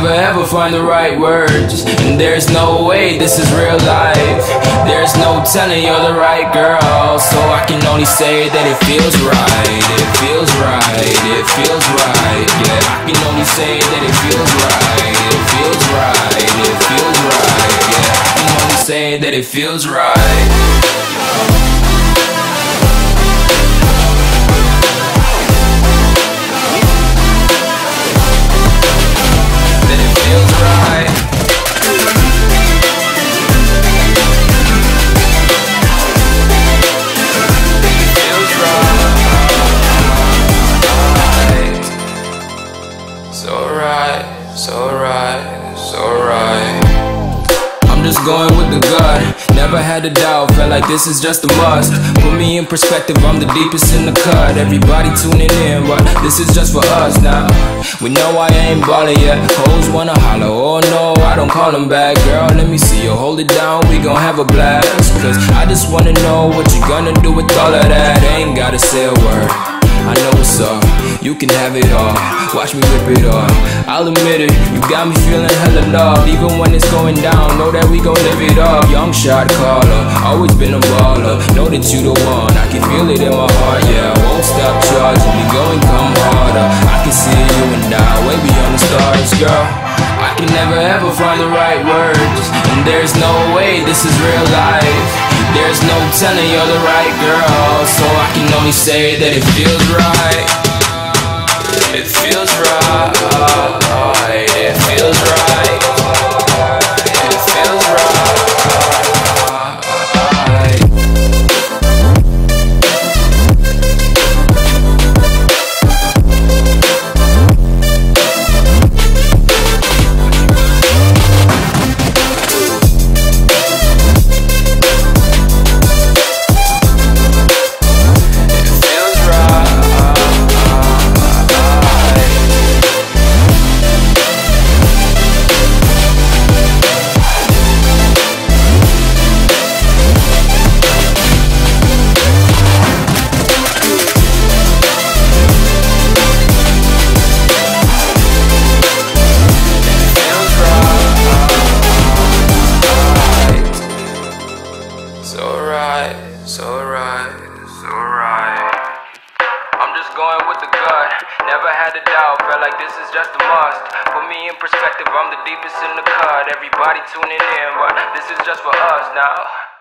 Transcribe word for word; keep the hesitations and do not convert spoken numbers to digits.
never ever find the right words, and there's no way this is real life. There's no telling you're the right girl, so I can only say that it feels right. It feels right, it feels right. Yeah, I can only say that it feels right. It feels right, it feels right. Yeah, I can only say that it feels right. So right, so right, so right. I'm just going with the gut, never had a doubt, felt like this is just a must. Put me in perspective, I'm the deepest in the cut. Everybody tuning in, but this is just for us now. We know I ain't ballin' yet, hoes wanna holler, oh no, I don't call them back. Girl, let me see you hold it down, we gon' have a blast. Cause I just wanna know what you gonna do with all of that. Ain't gotta say a word, I know what's up, you can have it all. Watch me rip it off, I'll admit it, you got me feeling hella love. Even when it's going down, know that we gon' live it up. Young shot caller, always been a baller. Know that you the one, I can feel it in my heart. Yeah, I won't stop charging me, go and come harder. I can see you and I, way beyond the stars, girl. I can never ever find the right words, and there's no way this is real life. There's no telling you're the right girl, so I can only say that it feels right. It feels right, it feels right, it feels right. So right, so right. I'm just going with the gut, never had a doubt, felt like this is just a must. Put me in perspective, I'm the deepest in the cut. Everybody tuning in, but this is just for us now.